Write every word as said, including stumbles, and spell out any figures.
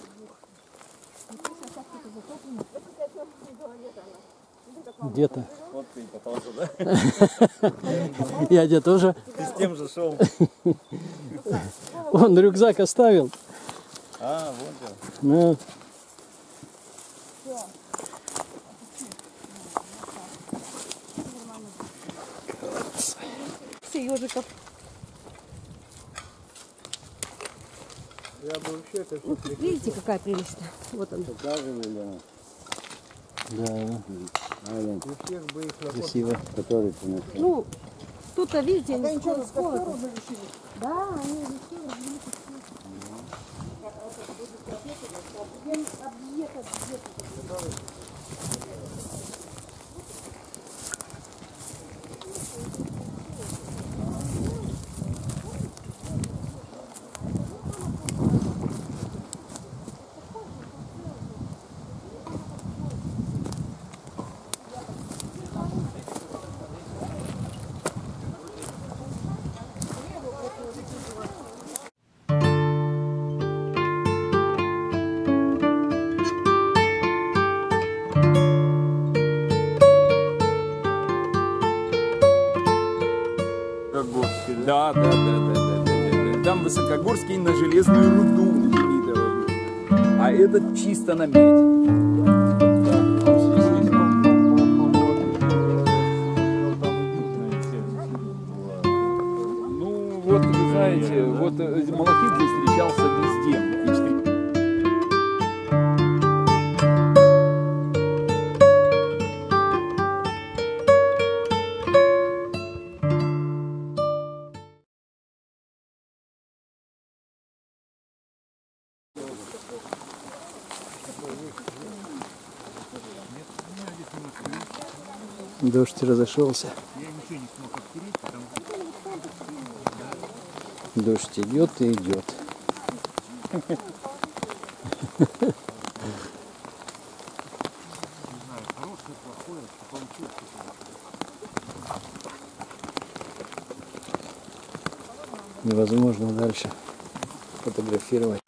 Где-то. Вот ты и попался, да? Я где тоже. Ты с тем же шел. Он рюкзак оставил. А, вот же. Ну. Все ежиков. Я бы вообще это Вот, видите, какая прелесть. Вот он. Да, у всех бы их на красиво. Ну, тут-то, видите, Да они ничего, скоро, с скоро. костер уже решили. Да, они решили. Да, да, да, да, да, да, да. Там Высокогорский на железную руду Демидова. А этот чисто на медь. Ну, вот, вы знаете, вот малахит здесь встречался везде. И встр- Дождь разошелся. Дождь идет и идет. Невозможно дальше фотографировать.